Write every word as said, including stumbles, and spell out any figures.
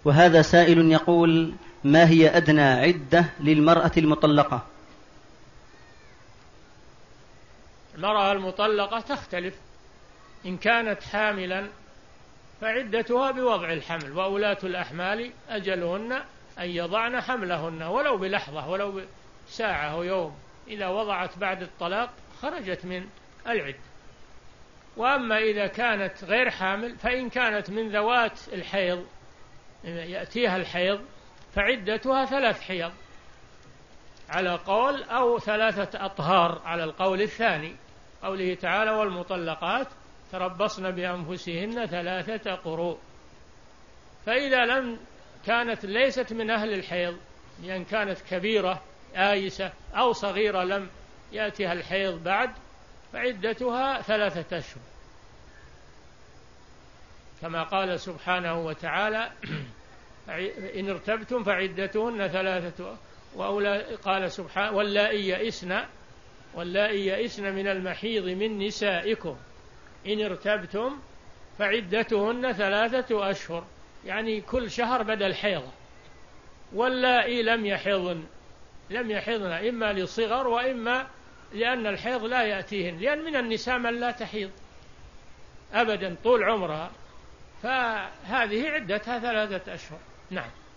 وهذا سائل يقول: ما هي أدنى عدة للمرأة المطلقة؟ المرأة المطلقة تختلف. إن كانت حاملا فعدتها بوضع الحمل، وأولاة الأحمال أجلهن أن يضعن حملهن ولو بلحظة ولو بساعة أو يوم. إذا وضعت بعد الطلاق خرجت من العدة. وأما إذا كانت غير حامل فإن كانت من ذوات الحيض يأتيها الحيض فعدتها ثلاث حيض على قول، أو ثلاثة أطهار على القول الثاني، قوله تعالى: والمطلقات تربصن بأنفسهن ثلاثة قروء. فإذا لم كانت ليست من أهل الحيض، لأن كانت كبيرة آيسة أو صغيرة لم يأتيها الحيض بعد، فعدتها ثلاثة أشهر، كما قال سبحانه وتعالى: إن ارتبتم فعدتهن ثلاثة. قال سبحانه: واللائي يئسن واللائي يئسن من المحيض من نسائكم إن ارتبتم فعدتهن ثلاثة أشهر، يعني كل شهر بدل حيضة. واللائي لم يحضن لم يحضن إما لصغر وإما لأن الحيض لا يأتيهن، لأن من النساء من لا تحيض أبدا طول عمرها، فهذه عدتها ثلاثة أشهر. نعم.